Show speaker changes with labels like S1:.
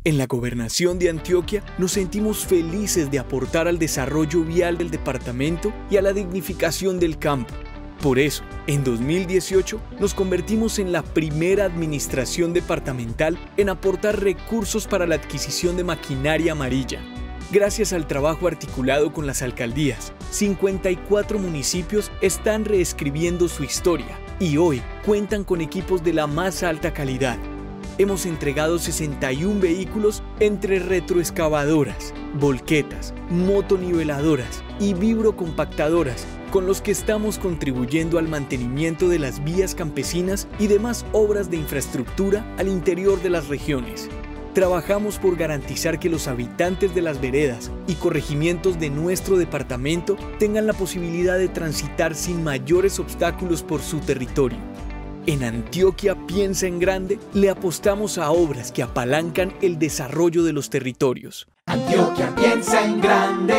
S1: En la Gobernación de Antioquia nos sentimos felices de aportar al desarrollo vial del departamento y a la dignificación del campo. Por eso, en 2018 nos convertimos en la primera administración departamental en aportar recursos para la adquisición de maquinaria amarilla. Gracias al trabajo articulado con las alcaldías, 54 municipios están reescribiendo su historia y hoy cuentan con equipos de la más alta calidad. Hemos entregado 61 vehículos entre retroexcavadoras, volquetas, motoniveladoras y vibrocompactadoras, con los que estamos contribuyendo al mantenimiento de las vías campesinas y demás obras de infraestructura al interior de las regiones. Trabajamos por garantizar que los habitantes de las veredas y corregimientos de nuestro departamento tengan la posibilidad de transitar sin mayores obstáculos por su territorio. En Antioquia Piensa en Grande le apostamos a obras que apalancan el desarrollo de los territorios.
S2: Antioquia piensa en grande.